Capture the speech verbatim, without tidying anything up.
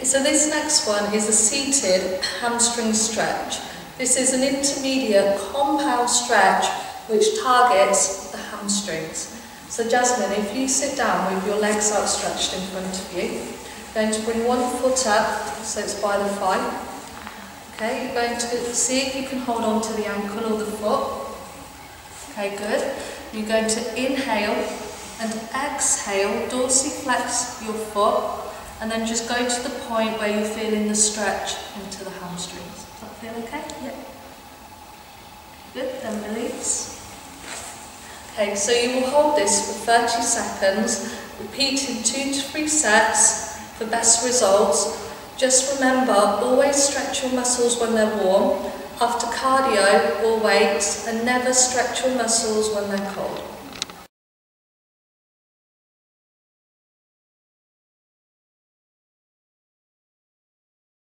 So this next one is a seated hamstring stretch. This is an intermediate compound stretch which targets the hamstrings. So Jasmine, if you sit down with your legs outstretched in front of you, you're going to bring one foot up, so it's by the thigh. Okay, you're going to see if you can hold on to the ankle or the foot. Okay, good. You're going to inhale and exhale, dorsiflex your foot, and then just go to the point where you're feeling the stretch into the hamstrings. Does that feel okay? Yeah. Good, then release. Okay, so you will hold this for thirty seconds, repeating two to three sets for best results. Just remember, always stretch your muscles when they're warm, after cardio or weights, and never stretch your muscles when they're cold.